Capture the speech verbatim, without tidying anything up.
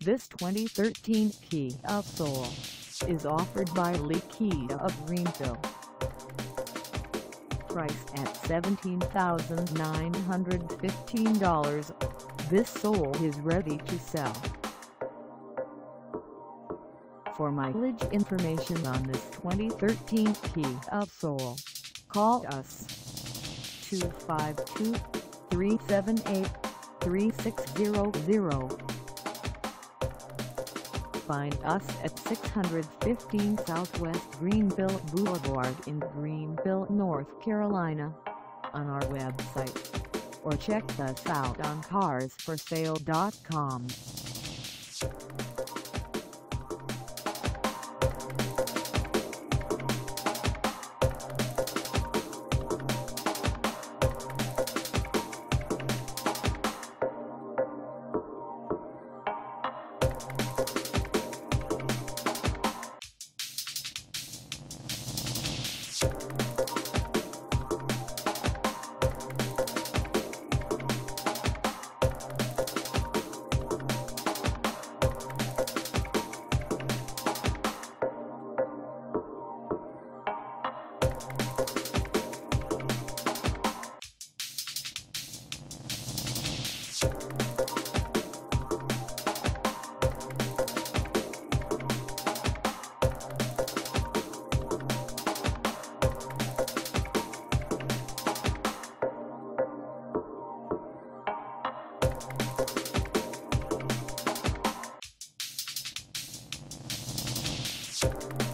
This twenty thirteen Kia of Soul is offered by Kia of Greenville. Priced at seventeen thousand nine hundred fifteen dollars, this Soul is ready to sell. For mileage information on this twenty thirteen Kia of Soul, call us two five two, three seven eight, three six zero zero. Find us at six fifteen Southwest Greenville Boulevard in Greenville, North Carolina, on our website, or check us out on cars for sale dot com. You